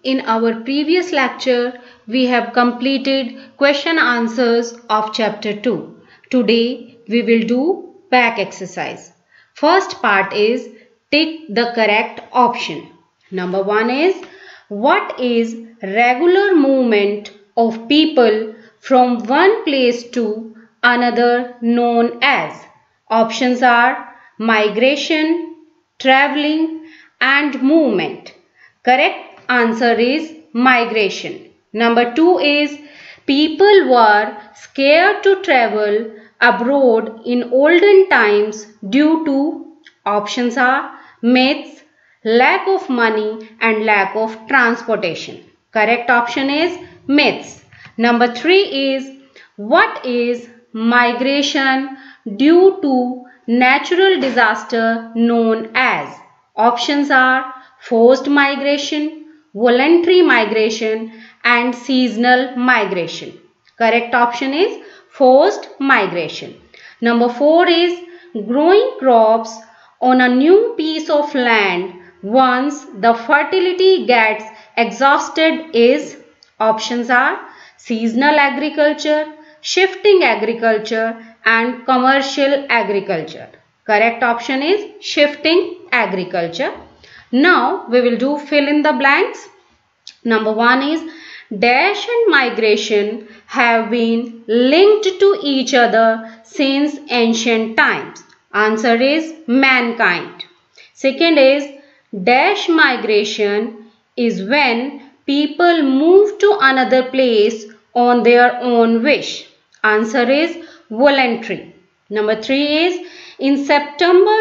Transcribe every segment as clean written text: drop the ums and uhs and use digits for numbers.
In our previous lecture, we have completed question answers of chapter 2. Today, we will do back exercise. First part is tick the correct option. Number 1 is what is regular movement of people from one place to another known as? Options are migration, traveling and movement. Correct answer is migration. Number 2 is people were scared to travel abroad in olden times due to, options are myths, lack of money and lack of transportation. Correct option is myths. Number 3 is what is migration due to natural disaster known as? Options are forced migration, voluntary migration and seasonal migration. Correct option is forced migration. Number 4 is growing crops on a new piece of land once the fertility gets exhausted is, options are seasonal agriculture, shifting agriculture and commercial agriculture. Correct option is shifting agriculture. Now we will do fill in the blanks. Number 1 is dash and migration have been linked to each other since ancient times. Answer is mankind. Second is dash migration is when people move to another place on their own wish. Answer is voluntary. Number 3 is in September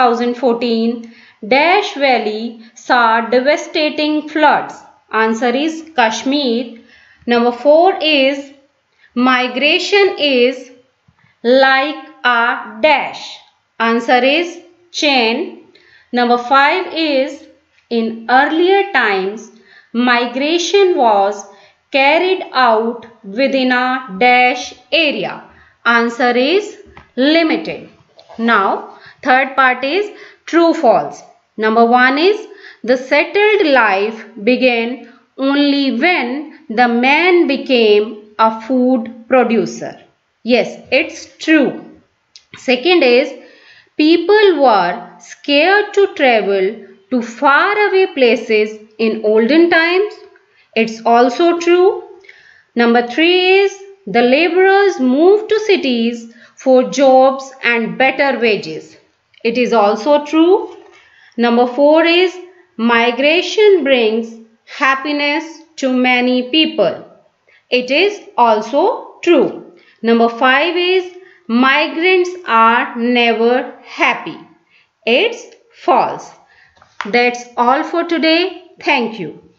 2014, Dash Valley saw devastating floods. Answer is Kashmir. Number 4 is migration is like a dash. Answer is chain. Number 5 is in earlier times migration was carried out within a dash area. Answer is limited. Now third part is true false. Number 1 is the settled life began only when the man became a food producer. Yes, it's true. Second is people were scared to travel to faraway places in olden times. It's also true. Number 3 is the laborers moved to cities for jobs and better wages. It is also true. Number 4 is migration brings happiness to many people. It is also true. Number 5 is migrants are never happy. It's false. That's all for today. Thank you.